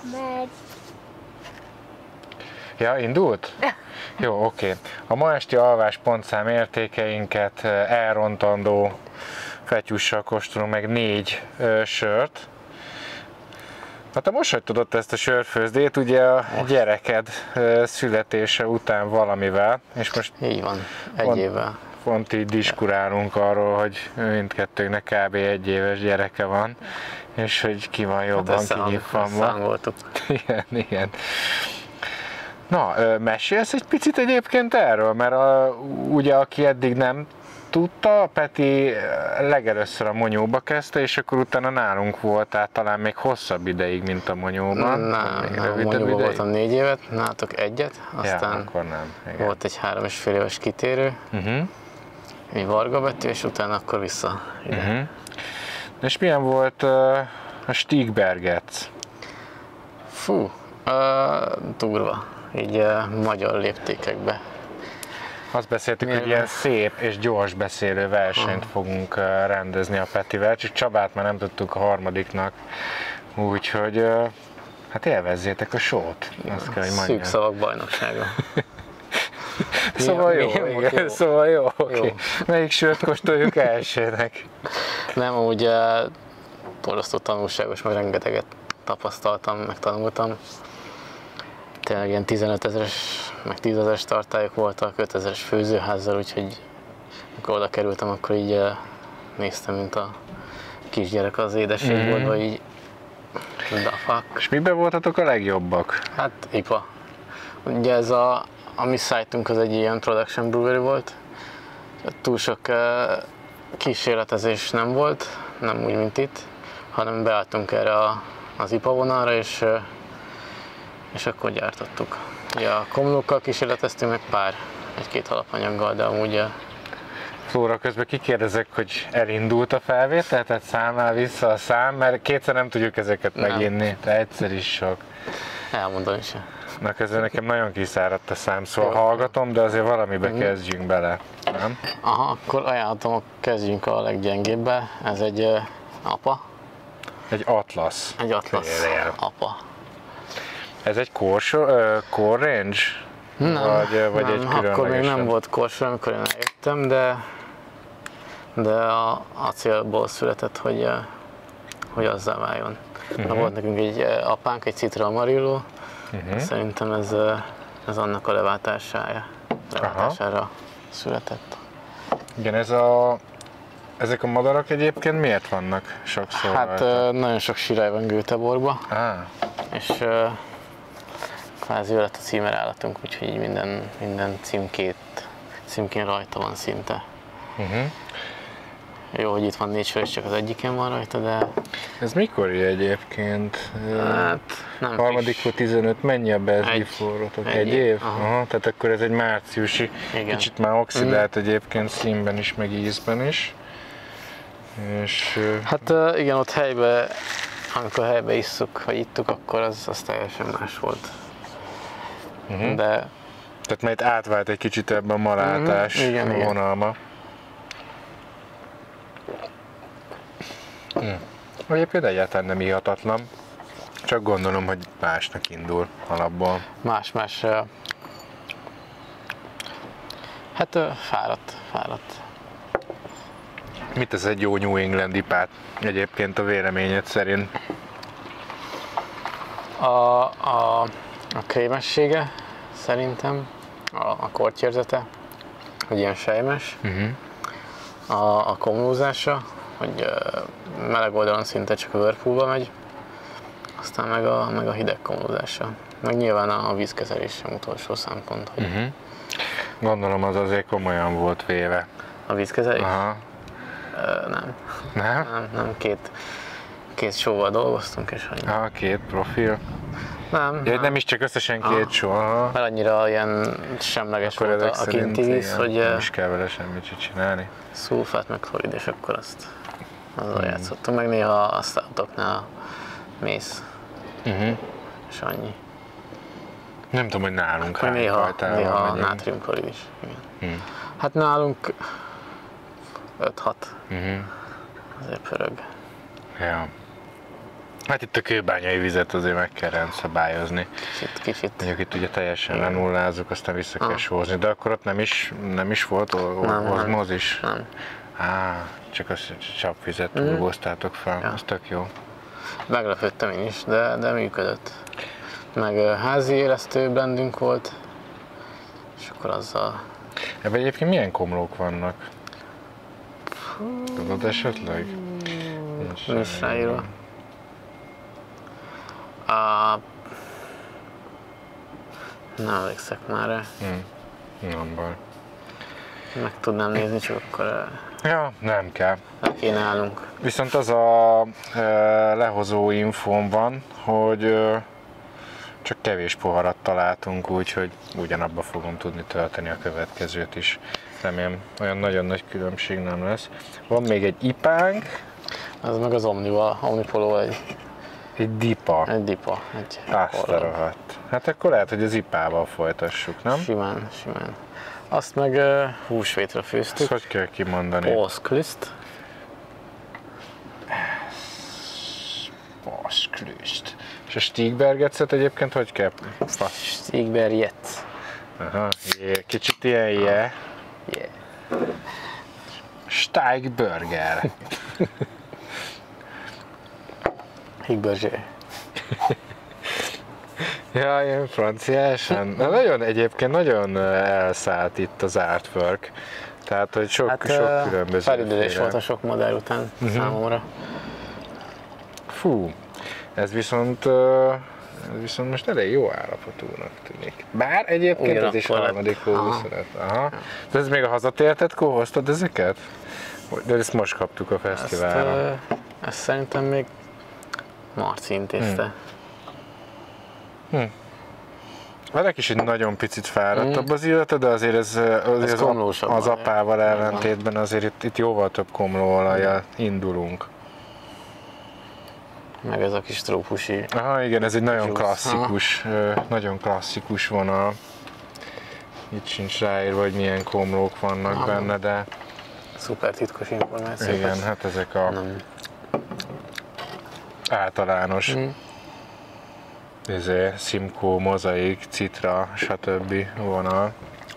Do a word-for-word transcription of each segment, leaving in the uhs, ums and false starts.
Megy. Ja, indult? Jó, oké. A ma esti alvás pontszám értékeinket elrontandó Fetyussal kóstolunk meg négy ö, sört. Hát te most hagytad ott ezt a sörfőzdét, ugye a most. Gyereked ö, születése után valamivel, és most így van, egy pont, évvel. Pont így diskurálunk arról, hogy mindkettőnknek kb. Egy éves gyereke van, és hogy ki van jobban hát kinyitvanva. Számoltuk. Igen, igen. Na, mesélsz egy picit egyébként erről, mert a, ugye aki eddig nem tudta, Peti legelőször a Monyóba kezdte, és akkor utána nálunk volt, tehát talán még hosszabb ideig, mint a Monyóban. Nem, nem a Monyóban voltam négy évet, nálatok egyet, aztán ja, akkor nem. Igen. Volt egy három és fél éves kitérő, uh-huh. mi Varga Betű, és utána akkor vissza ide. Uh-huh. És milyen volt uh, a Stigbergec? Fú, uh, durva. Így uh, magyar léptékekbe. Azt beszéltük, milyen... hogy ilyen szép és gyors beszélő versenyt uh. fogunk uh, rendezni a Petivel, csak Csabát már nem tudtuk a harmadiknak, úgyhogy uh, hát élvezzétek a sót. Azt kell, hogy mondjam. Szűk szavak bajnoksága. Szóval jó, igen, jó, szóval jó, oké. Okay. Melyik sört kóstoljuk elsőnek? Nem, úgy uh, borzasztó tanulságos, mert rengeteget tapasztaltam, meg tanultam. Tényleg ilyen tizenötezeres, meg tízezeres tartályok voltak, ötezeres főzőházzal, úgyhogy amikor oda kerültem, akkor így uh, néztem, mint a kisgyerek az édességboltba, mm. így the fuck. És miben voltatok a legjobbak? Hát i pé á. Ugye ez a, a mi szájtunk az egy ilyen production brewery volt. Túl sok uh, kísérletezés nem volt, nem úgy, mint itt, hanem beálltunk erre a, az i pé á vonalra, és uh, és akkor gyártottuk. Ugye a komlókkal kísérleteztünk meg pár, egy-két alapanyaggal, de amúgy... Flóra, közben kikérdezek, hogy elindult a felvétel, tehát számlál vissza a szám, mert kétszer nem tudjuk ezeket nem. meginni, de egyszer is sok. Elmondani sem. Na közben nekem nagyon kiszáradt a szám, szóval jó. Hallgatom, de azért valamibe mm. kezdjünk bele, nem? Aha, akkor ajánlatom, kezdjünk a leggyengébbe. Ez egy uh, apa. Egy Atlas. Egy Atlas Félél. Apa. Ez egy core, uh, core range? Nem, vagy, vagy nem, egy különlegesen? Akkor még nem volt core, amikor én eljöttem, de, de a acélból született, hogy, hogy azzá váljon. Uh-huh. Na, volt nekünk egy apánk, egy Citra Amarillo, uh-huh. szerintem ez, ez annak a leváltására, leváltására született. Igen, ez a, ezek a madarak egyébként miért vannak sokszor? Hát rajta? Nagyon sok sirály van Göteborgban, ah. és kvázi ő lett a címerállatunk, úgyhogy így minden, minden címkét, címkén rajta van szinte. Uh-huh. Jó, hogy itt van négy sör, és csak az egyiken van rajta, de... Ez mikori egyébként? Hát nem harmadikról tizenöt, mennyi a Best Before-otok? Egy, egy év? Aha, tehát akkor ez egy márciusi, igen. Kicsit már oxidált mm. egyébként színben is, meg ízben is. És... Hát igen, ott helyben, amikor helyben isszuk, vagy ittuk, akkor az, az teljesen más volt. Uh-huh. De... Tehát majd átvált egy kicsit ebben a malátás uh-huh. igen, vonalma. Hmm. Egyébként egyáltalán nem ihatatlan, csak gondolom, hogy másnak indul alapból. Más-más. Hát fáradt, fáradt. Mit ez egy jó New England ipát egyébként a véleményed szerint? A, a, a krémessége szerintem, a, a kortyérzete, hogy ilyen sejmes, uh-huh. a, a komlózása, hogy uh, meleg oldalon szinte csak a Whirlpoolba megy, aztán meg a, meg a hideg komlózása. Meg nyilván a, a vízkezelés sem utolsó szempont. Hogy... Uh-huh. Gondolom az azért komolyan volt véve. A vízkezelés? Aha. Uh, nem. Nem? Nem, nem. Két, két showval dolgoztunk, és hogy... Ah, két profil. Nem, ja, nem. nem is csak összesen két ah, show. Aha. Mert annyira ilyen semleges akkor volt a, a kinti víz, hogy... Nem is kell vele semmit csinálni. Szulfát meg klorid, és akkor azt azzal hmm. játszottunk. Meg néha a startoknál mész. Uh-huh. És annyi. Nem tudom, hogy nálunk hány néha, fajtával néha megyünk. nátriumklorid is. Igen. Hmm. Hát nálunk öt-hat. Uh-huh. Azért pörög. Ja. Hát itt a kőbányai vizet azért meg kell rendszabályozni. Kicsit, kicsit. Mondjuk itt ugye teljesen lenullázzuk, aztán vissza kell Ah. sózni, de akkor ott nem is, nem is volt Nem, ozmózis? Nem. Á, csak a csapvizet turbóztátok fel, Ja. az tök jó. Meglepődtem én is, de, de működött. Meg ö, házi élesztő blendünk volt, és akkor azzal... Ebben egyébként milyen komlók vannak? Tudod esetleg? Nincs, Nincs ráírva. A... Nem emlékszek már rá. Hm. Nem baj. Meg tudnám nézni, csak akkor ö, Ja, nem kell. le kéne állnunk. Viszont az a e, lehozó infóm van, hogy e, csak kevés poharat találtunk, úgyhogy ugyanabba fogom tudni tölteni a következőt is. Remélem, olyan nagyon nagy különbség nem lesz. Van még egy ipánk, Az meg az Omnival, Omnipoló egy, egy dipa. egy dipa, egy Azt a korlap. rohadt. Hát akkor lehet, hogy az ipával folytassuk, nem? Simán, simán. Azt meg uh, húsvétra Ezt főztük. hogy kell kimondani? Påsklist. Påsklist. És a Stigbergetszet egyébként hogy kell? Fasz. Stigberget. Aha, jé, kicsit ilyen je. Yeah. Steigburger. Higberger. Ja, ilyen franciásan. Na, nagyon egyébként nagyon elszállt itt az artwork. Tehát, hogy sok, Hát sok uh, különböző. felidőzés volt a sok modell után uh-huh. számomra. Fú, ez viszont, uh, ez viszont most elég jó állapotúnak tűnik. Bár egyébként Ugyanakkor ez is lett. harmadik Aha. hóhuszonöt. Aha. De ez még a hazatértetkor hoztad ezeket? De ezt most kaptuk a Ezt, fesztiválon. uh, ezt szerintem még Marci intézte. Hmm. Velek is egy nagyon picit fáradtabb az illata, de azért ez, azért az, komlósabb az van, apával ja. ellentétben azért itt, itt jóval több komlóolajjal indulunk. Meg ez a kis trópusi. Aha, igen, ez egy nagyon Juice. klasszikus, ö, nagyon klasszikus vonal. Itt sincs ráírva, hogy milyen komlók vannak Aha. benne, de Szuper titkos információk. igen, hát ezek a Nem. általános Mm. izé, Simco, Mozaik, Citra, stb. Vonal.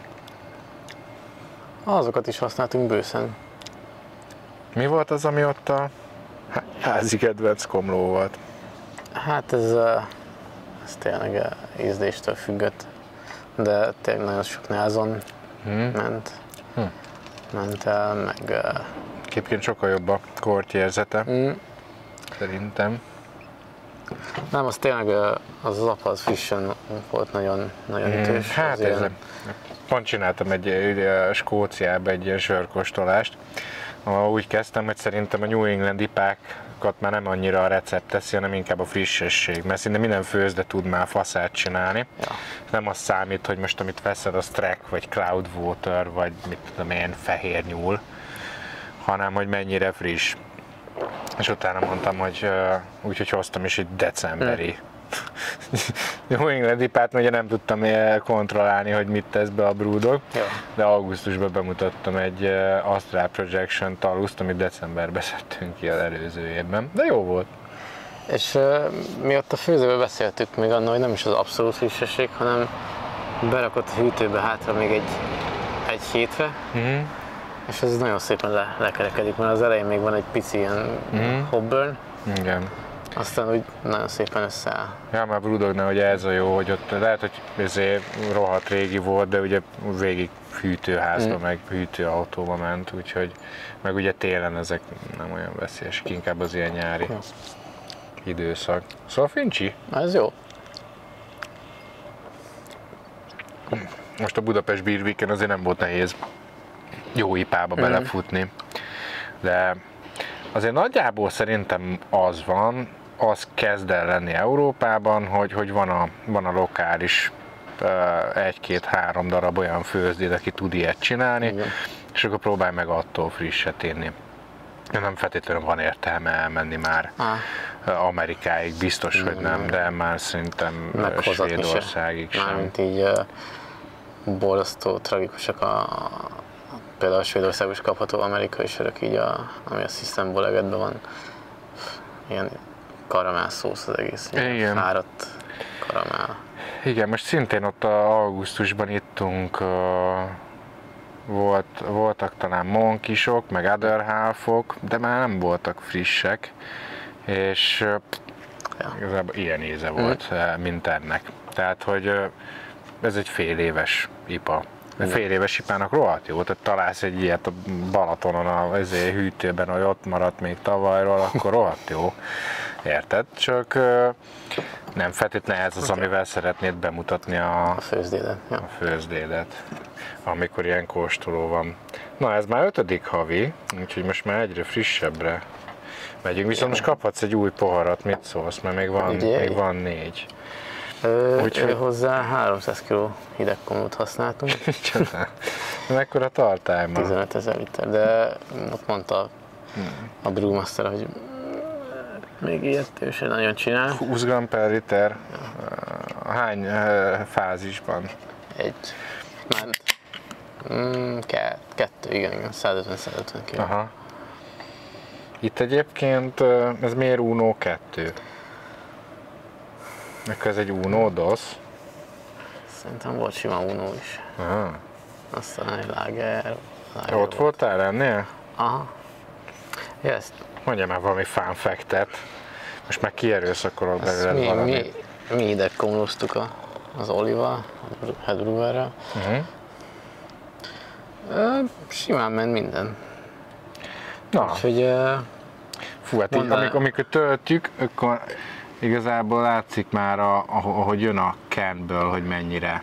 Azokat is használtunk bőszen. Mi volt az, ami ott a há- házi kedvenc komló volt? Hát ez, uh, ez tényleg uh, ízléstől függött. De tényleg nagyon sok názon Hmm. ment. Hm. Ment el, meg... Uh, Egyébként sokkal jobb a kortyérzete, mm, szerintem. nem, az tényleg uh, az az apa az frissen volt nagyon, nagyon ütős. Hát Azért ez, pont csináltam egy ugye, Skóciába egy ilyen sörkóstolást, ahol úgy kezdtem, hogy szerintem a New England ipákat már nem annyira a recept teszi, hanem inkább a frissesség, mert szinte minden főzde tud már faszát csinálni. Ja. Nem az számít, hogy most amit veszed, az Trek, vagy Cloudwater, vagy mit tudom én, fehér nyúl, hanem hogy mennyire friss. És utána mondtam, hogy uh, úgyhogy hoztam is egy decemberi New England ipát, ugye nem tudtam kontrollálni, hogy mit tesz be a brewdog, Ja. de augusztusban bemutattam egy uh, Astral Projection taluszt, amit decemberben szedtünk ki az előző évben, de jó volt. És uh, mi ott a főzőben beszéltük még annól, hogy nem is az abszolút frissesség, hanem berakott a hűtőbe hátra még egy, egy hétre, Mm-hmm. és ez nagyon szépen le, lekerekedik, mert az elején még van egy pici ilyen Mhm. hopburn, Igen. aztán úgy nagyon szépen összeáll. Ja, már Brudognál ugye ez a jó, hogy ott lehet, hogy ezért rohadt régi volt, de ugye végig hűtőházba, Mm. meg hűtőautóba ment, úgyhogy meg ugye télen ezek nem olyan veszélyesek, inkább az ilyen nyári Ja. időszak. Szóval fincsi. Ez jó. Most a Budapest Beer Week-en azért nem volt nehéz jó ipába Mm. belefutni, de azért nagyjából szerintem az van, az kezd el lenni Európában, hogy, hogy van, a, van a lokális uh, egy-két-három darab olyan főzdéd, aki tud ilyet csinálni, Igen. és akkor próbálj meg attól frisset inni. Nem feltétlenül van értelme elmenni már Ah, Amerikáig, biztos, hogy nem, de már szerintem meghozatni se. Svédországig sem. Mármint így uh, borzasztó tragikusak a, például a Svédországban is kapható amerikai sörök, így a, ami a System Bollegetben van. Ilyen karamell szósz az egész. Igen. Fáradt karamell. Igen, most szintén ott a augusztusban ittunk, uh, volt, voltak talán monkisok, meg other halfok, de már nem voltak frissek, és uh, ja. igazából ilyen íze volt, mm. mint ennek. Tehát, hogy uh, ez egy fél éves ipa. Mm. Fél éves ipának rohadt jó, tehát találsz egy ilyet a Balatonon a hűtőben, hogy ott maradt még tavalyról, akkor rohadt jó. Érted? Csak uh, nem feltétlenül ez az, amivel szeretnéd bemutatni a, a főzdédet, ja. a főzdédet, amikor ilyen kóstoló van. Na, ez már ötödik havi, úgyhogy most már egyre frissebbre megyünk, viszont most kaphatsz egy új poharat, mit szólsz, mert még van, még van négy. Ö, Úgyhogy hozzá háromszáz kiló hidegkomlót használtunk. Mekkora tartály ma? tizenöt ezer liter, de ott mondta hmm. a brewmaster, hogy még ilyet ő sem nagyon csinál. húsz gramm per liter. Ja. Hány fázisban? Egy. Már mm, kettő, igen, igen, százötven-százötven kiló. Aha. Itt egyébként ez miért Uno kettő? Akkor ez egy Uno dosz? Szerintem volt sima Uno is. Aha. Aztán egy Lager. Ott volt. voltál ennél? Aha. Ezt. Mondja már valami fun fact-et. Most már kierőszakolok belőled mi, valamit. Mi, mi ide komlóztuk a, az Olival, a head brewerrel. Uh-huh. Simán ment minden. Na. Úgyhogy, uh, Fú, hát így, amikor, amikor töltjük, akkor igazából látszik már, a, ahogy jön a canből, hogy mennyire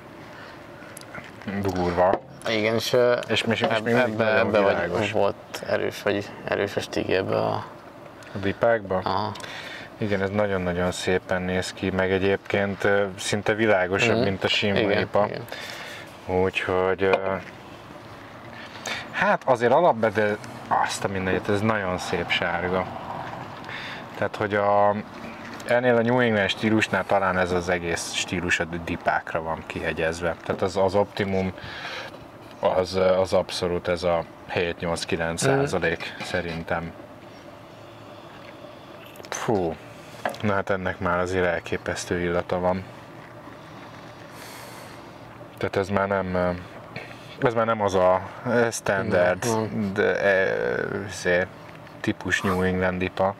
durva. Igen, és, és, és, és eb, még ebbe, ebbe vagy, volt erős, vagy erős a stigébe a... A dipákba? Aha. Igen, ez nagyon-nagyon szépen néz ki, meg egyébként szinte világosabb, mm. mint a sima ipa. Úgyhogy... Hát azért alapban, de azt a mindegyet, ez nagyon szép sárga. Tehát, hogy a, ennél a New England stílusnál talán ez az egész stílus a dipákra van kihegyezve. Tehát az, az optimum az, az abszolút ez a hét-nyolc-kilenc százalék mm. szerintem. Fú, na hát ennek már azért elképesztő illata van. Tehát ez már nem, ez már nem az a standard de, de, típus New England ipa.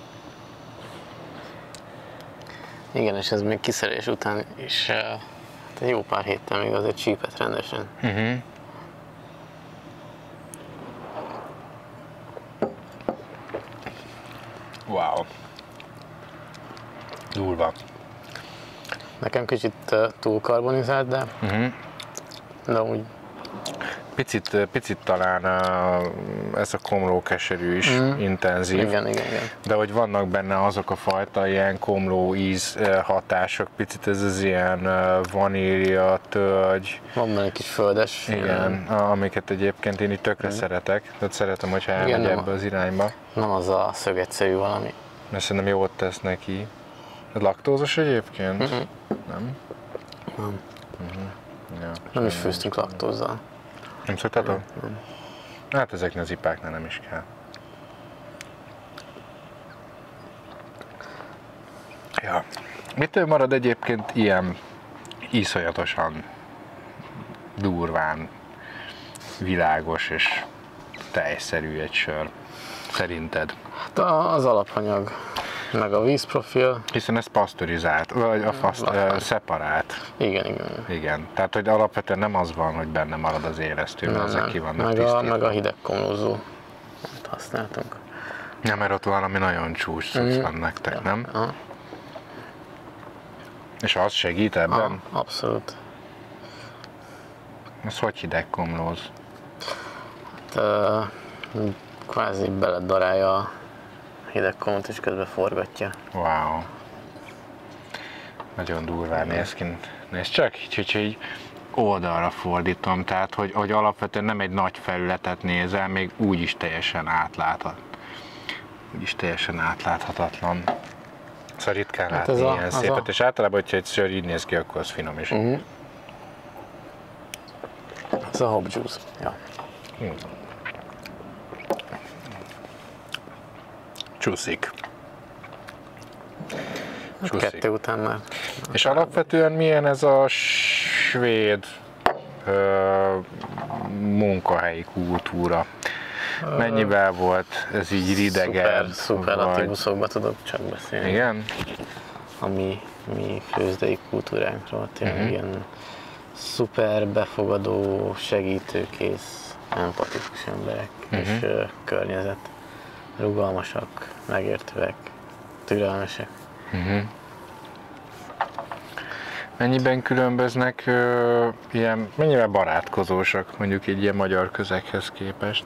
Igen, és ez még kiszerelés után is hát jó pár héttel még azért csípett rendesen. Uh-huh. Wow. Durva. Nekem kicsit uh, túl karbonizált, de, uh-huh. de úgy... Picit, picit talán uh, ez a komló keserű is mm. intenzív, igen, igen, igen. de hogy vannak benne azok a fajta ilyen komló íz uh, hatások, picit ez az ilyen uh, vanília, tölgy. Van benne egy kis földes. Igen, ilyen... amiket egyébként én itt tökre mm. szeretek, tehát szeretem, hogyha elmegy ebbe az irányba. Nem az a szögegyszerű valami. Mert szerintem jót tesz neki. Ez laktózos egyébként? Mm-hmm. Nem? Nem. Mm-hmm. Ja, nem is főztünk laktózzal. Nem szoktátok? Nem. Hát ezeknél az ipáknál nem is kell. Ja. Mitől marad egyébként ilyen iszonyatosan durván világos és tejszerű egy sör? Szerinted? Hát az alapanyag, meg a vízprofil. Hiszen ez pasztorizált, vagy a faszt, uh, szeparált. Igen, igen. Igen. Tehát, hogy alapvetően nem az van, hogy benne marad az élesztő, mert ezek ki vannak meg a, meg a hidegkomlózó használtunk. Ja, mert ott valami nagyon csúcs cucc mm. van nektek, ja. nem? Aha. És az segít ebben? Aha, abszolút. Ez hogy hidegkomlóz? Hát, uh, kvázi beledarálja a hidegkomlót és közben forgatja. Wow. Nagyon durván néz ki. Nézd csak, így, így oldalra fordítom, tehát hogy, hogy alapvetően nem egy nagy felületet nézel, még úgy is teljesen átláthat. Úgy is teljesen átláthatatlan. Szóval ritkán hát látni a, ilyen szépet, a... és általában, hogyha egy sör így néz ki, akkor az finom is. Uh-huh. Ez a hop juice. Ja. Hmm. Csúszik. Hát kettő után már. És alapvetően milyen ez a svéd ö, munkahelyi kultúra? Mennyivel volt ez így ridegen? Szuper, szuperlatívuszokba tudok csak beszélni. Igen? A mi, mi főzdei kultúránkról, tényleg Uh-huh. ilyen szuper befogadó, segítőkész, empatikus emberek Uh-huh. és uh, környezet. Rugalmasak, megértőek, türelmesek. Uh-huh. Mennyiben különböznek ö, ilyen, mennyivel barátkozósak mondjuk egy ilyen magyar közeghez képest?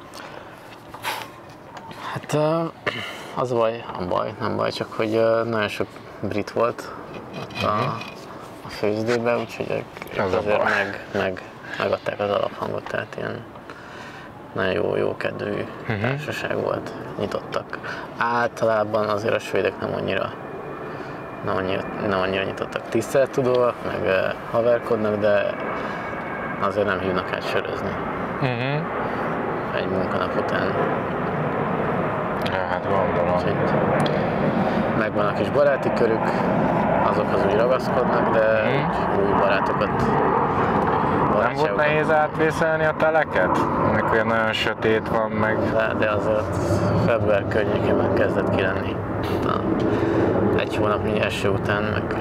Hát uh, az a baj, a baj, nem baj, csak hogy uh, nagyon sok brit volt a, a főzdében, úgyhogy ők Az a azért baj. meg, meg, megadták az alaphangot, tehát ilyen nagyon jó, jó kedvű Mhm. társaság volt, nyitottak. Általában azért a svédek nem annyira, nem annyira, nem annyira nyitottak, tisztelettudóak, meg uh, haverkodnak, de azért nem hívnak át sörözni Uh-huh. egy munkanap után. Ja, hát gondolom. Úgyhogy megvan a kis baráti körük, azokhoz úgy ragaszkodnak, de Mhm. úgy új barátokat, Nem volt barátságokat. nehéz átvészelni a teleket? Amikor olyan nagyon sötét van, meg... De, de azért február környékén már kezdett ki lenni. Na, egy hónap első után, meg,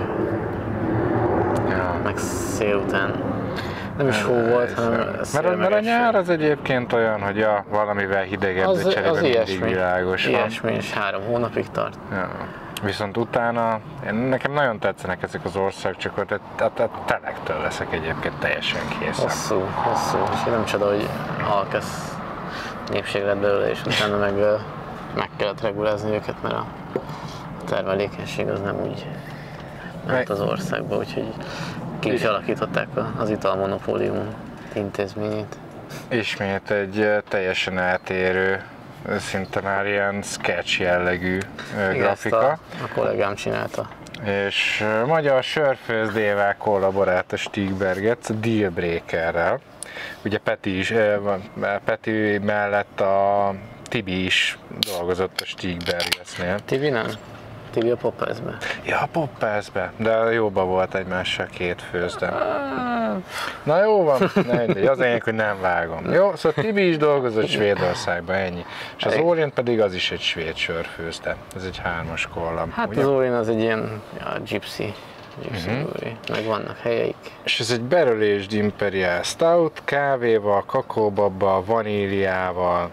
Ja. meg szél után. Nem is hó volt, hanem szél Mert, a- mert a meg nyár eső. az egyébként olyan, hogy ja, valamivel hidegebb, Az, de cserébe az mindig ilyesmi, világos van. ilyesmi, és három hónapig tart. Ja. Viszont utána, én, nekem nagyon tetszenek ezek az országok, csak ott a, a, a telektől leszek egyébként teljesen készen. Hosszú, hosszú, és nem csoda, hogy alkesz népség lett belőle, és utána meg, ö, meg kellett regulázni őket, mert a termelékenység az nem úgy ment az országba, úgyhogy ki is alakították az italmonopólium intézményét. Ismét egy eh, teljesen eltérő, szinte már ilyen sketch jellegű eh, Igen, ezt grafika. a, a kollégám csinálta. És eh, magyar sörfőzdével kollaborált a Stigbergec a Dealbreakerrel. Ugye Peti, is, eh, van- Peti mellett a Tibi is dolgozott a Stigbergecnél. Tibi nem? Tibi a Poppersbe. Ja, Poppersbe, de jóba volt egymással két főzdem. Na jó van, ne mindegy, az enyém, hogy nem vágom. Jó, szóval Tibi is dolgozott Svédországban, ennyi. És az Orient pedig az is egy svéd sörfőzde. Ez egy hármas kollam. Hát ugye? az Órin az egy ilyen ja, gypsy, gypsy Mhm. brewery. Meg vannak helyeik. És ez egy Barrel Aged Imperial Stout, kávéval, kakaóbabbal, vaníliával,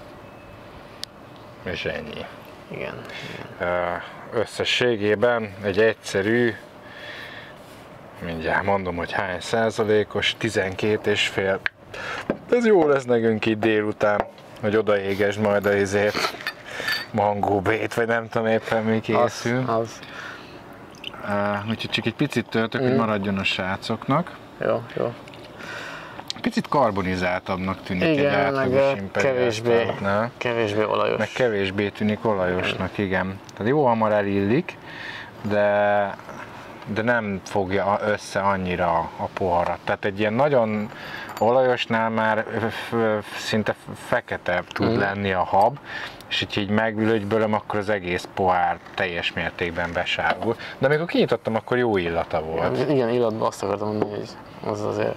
és ennyi. Igen. igen. Ö, Összességében egy egyszerű, mindjárt mondom, hogy hány százalékos, tizenkét és fél. Ez jó lesz nekünk itt délután, hogy odaégesd majd a izét, mangóbét, vagy nem tudom éppen mi készül. Az, az. Uh, úgyhogy csak egy picit töltök, mm. hogy maradjon a srácoknak. Jó, jó. Picit karbonizáltabbnak tűnik egy Igen, átlagos meg Imperial kevésbé, Stoutnál. kevésbé olajos. Meg kevésbé tűnik olajosnak, igen. Tehát jó hamar elillik, de, de nem fogja össze annyira a poharat. Tehát egy ilyen nagyon olajosnál már f- f- szinte fekete tud Mhm. lenni a hab, és így, így meglögybölöm, akkor az egész pohár teljes mértékben besárgul. De amikor kinyitottam, akkor jó illata volt. Igen, igen, illatban azt akartam mondani, hogy az azért...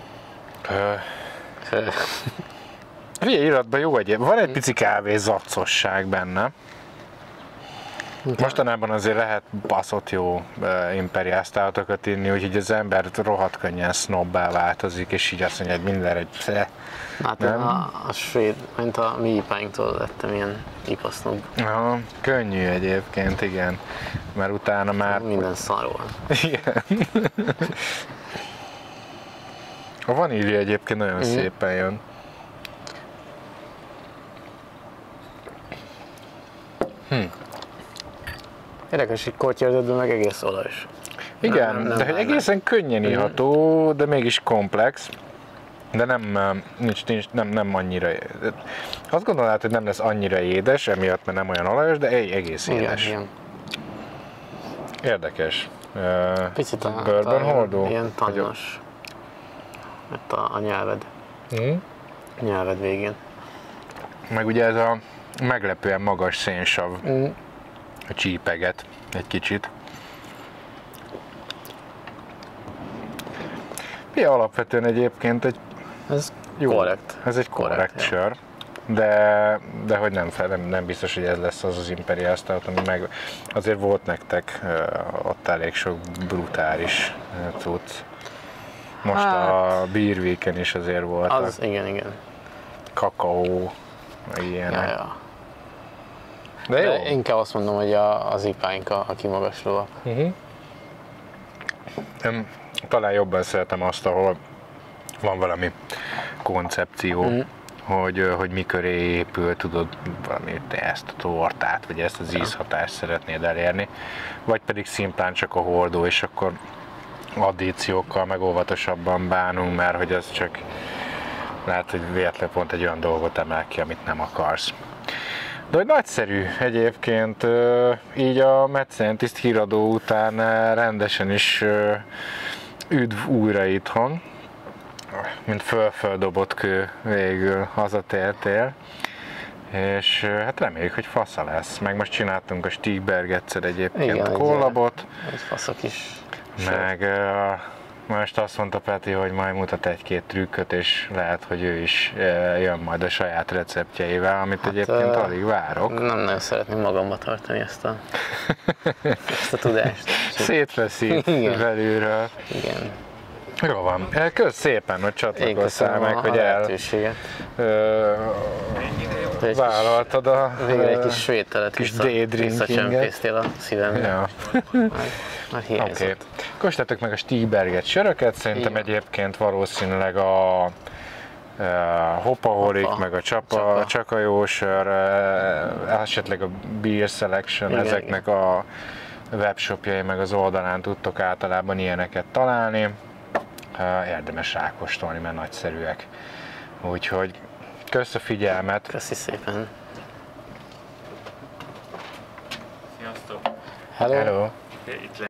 Ö, Figyelj, illatban jó egy, van egy pici kávé zaccosság benne. Mostanában azért lehet baszott jó uh, Imperial Stoutokat inni, úgyhogy az ember rohadt könnyen snobbá változik, és így azt mondja, hogy mindenre egy psze. Hát én Nem? a, a svéd, mint a mi ipáinktól lettem ilyen ipasznobb. Aha, könnyű egyébként, igen, mert utána már... Minden szarról. Igen. A vanília egyébként nagyon Mhm. szépen jön. Érdekes, hogy kortyérződő meg egész olajos. Igen, Nem, nem, de hogy nem, egészen könnyen iható, de mégis komplex. De nem, eh, nincs, nincs, nem, nem annyira, azt gondolnád, hogy nem lesz annyira édes, emiatt, mert nem olyan olajos, de egy egész Igen, édes. igen. Érdekes. Eh, Picit a, Bourbon a, hordó? ilyen tannos. Mert a, a nyelved, Hm? nyelved végén. Meg ugye ez a meglepően magas szénsav, Mm. a csípeget egy kicsit. Mi alapvetően egyébként egy Ez jó, korrekt. ez egy korrekt, Korrekt, jó. sör, de, de hogy nem, fel, nem, nem biztos, hogy ez lesz az az Imperial Stout, ami meg azért volt nektek uh, ott elég sok brutális uh, cucc. Most Hát, a Beer Week-en is azért voltak. Az, igen, igen. Kakaó, meg ilyenek. Ja, ja. De jó. De inkább azt mondom, hogy a, az ipáink a, a kimagaslóak. Uh-huh. Én talán jobban szeretem azt, ahol van valami koncepció, Mhm. hogy, hogy mi köré épül, tudod, valami, te ezt a tortát, vagy ezt az ízhatást szeretnéd elérni, vagy pedig szimplán csak a hordó, és akkor addíciókkal meg óvatosabban bánunk, mert hogy ez csak lehet, hogy véletlenül pont egy olyan dolgot emel ki, amit nem akarsz. De hogy nagyszerű egyébként, így a Mad Scientist híradó után rendesen is üdv újra itthon, mint föl-földobott kő végül hazatértél, és hát reméljük, hogy fasza lesz. Meg most csináltunk a Stigbergetszer egyébként Igen, egy kollabot, Egy faszok is. meg uh, most azt mondta Peti, hogy majd mutat egy-két trükköt, és lehet, hogy ő is uh, jön majd a saját receptjeivel, amit hát, egyébként uh, alig várok. Nem nagyon szeretném magamba tartani ezt a, ezt a tudást. Szétfeszít belülről. Igen. Jó van. Kösz szépen, hogy csatlakoztál meg, hogy el ö, vállaltad a végre egy kis svételet kis vissza, visszacsempésztél a szívembe. Ja. Már, már hiányzott. Okay. Kóstoljátok meg a Stigberget söröket, szerintem igen. Egyébként valószínűleg a uh, Hopaholik, Hopa. meg a Csapa, Csapa. Csakajósör, uh, esetleg a Beer Selection, igen, ezeknek igen. a webshopjai, meg az oldalán tudtok általában ilyeneket találni. Uh, érdemes rákóstolni, mert nagyszerűek. Úgyhogy kösz a figyelmet! Köszi szépen! Sziasztok! Hello! Hello. Itt